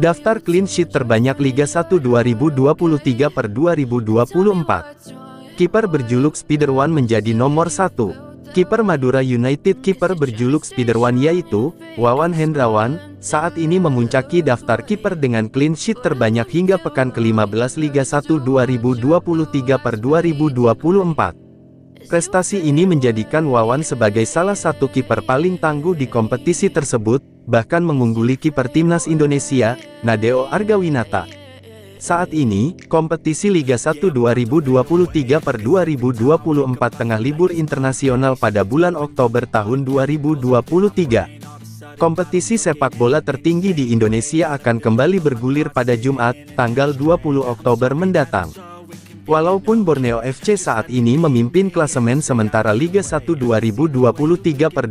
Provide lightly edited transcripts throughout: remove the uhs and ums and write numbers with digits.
Daftar clean sheet terbanyak Liga 1 2023 per 2024. Kiper berjuluk Spider-One menjadi nomor 1. Kiper Madura United. Kiper berjuluk Spider-One yaitu Wawan Hendrawan, saat ini memuncaki daftar kiper dengan clean sheet terbanyak hingga pekan ke-15 Liga 1 2023 per 2024. Prestasi ini menjadikan Wawan sebagai salah satu kiper paling tangguh di kompetisi tersebut, bahkan mengungguli kiper timnas Indonesia, Nadeo Argawinata. Saat ini, kompetisi Liga 1 2023 per 2024 tengah libur internasional pada bulan Oktober tahun 2023. Kompetisi sepak bola tertinggi di Indonesia akan kembali bergulir pada Jumat, tanggal 20 Oktober mendatang. Walaupun Borneo FC saat ini memimpin klasemen sementara Liga 1 2023 per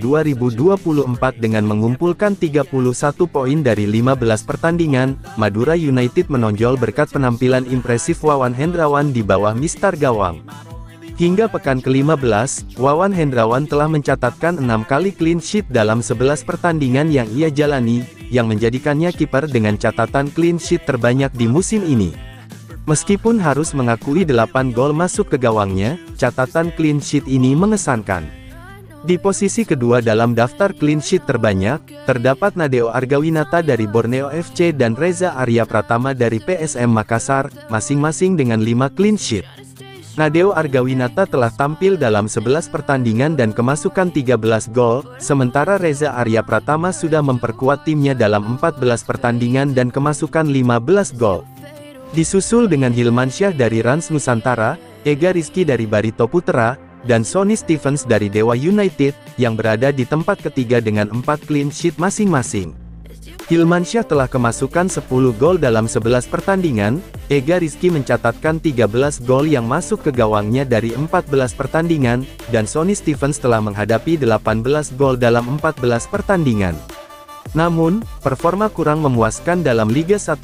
2024 dengan mengumpulkan 31 poin dari 15 pertandingan, Madura United menonjol berkat penampilan impresif Wawan Hendrawan di bawah Mister Gawang. Hingga pekan ke-15, Wawan Hendrawan telah mencatatkan 6 kali clean sheet dalam 11 pertandingan yang ia jalani, yang menjadikannya kiper dengan catatan clean sheet terbanyak di musim ini. Meskipun harus mengakui 8 gol masuk ke gawangnya, catatan clean sheet ini mengesankan. Di posisi kedua dalam daftar clean sheet terbanyak, terdapat Nadeo Argawinata dari Borneo FC dan Reza Arya Pratama dari PSM Makassar, masing-masing dengan 5 clean sheet. Nadeo Argawinata telah tampil dalam 11 pertandingan dan kemasukan 13 gol, sementara Reza Arya Pratama sudah memperkuat timnya dalam 14 pertandingan dan kemasukan 15 gol. Disusul dengan Hilmansyah dari Rans Nusantara, Ega Rizky dari Barito Putra, dan Sonny Stevens dari Dewa United, yang berada di tempat ketiga dengan 4 clean sheet masing-masing. Hilmansyah telah kemasukan 10 gol dalam 11 pertandingan, Ega Rizky mencatatkan 13 gol yang masuk ke gawangnya dari 14 pertandingan, dan Sonny Stevens telah menghadapi 18 gol dalam 14 pertandingan. Namun, performa kurang memuaskan dalam Liga 1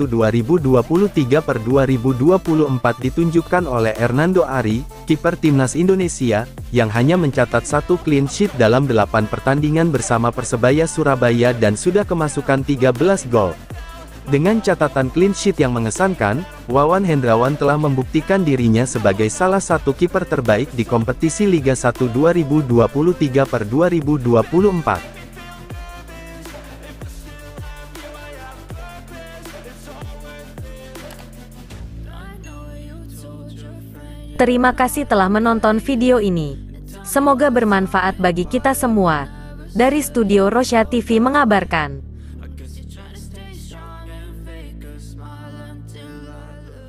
2023 per 2024 ditunjukkan oleh Hernando Ari, kiper timnas Indonesia, yang hanya mencatat 1 clean sheet dalam 8 pertandingan bersama Persebaya Surabaya dan sudah kemasukan 13 gol. Dengan catatan clean sheet yang mengesankan, Wawan Hendrawan telah membuktikan dirinya sebagai salah satu kiper terbaik di kompetisi Liga 1 2023 per 2024. Terima kasih telah menonton video ini. Semoga bermanfaat bagi kita semua. Dari Studio Rosya TV mengabarkan.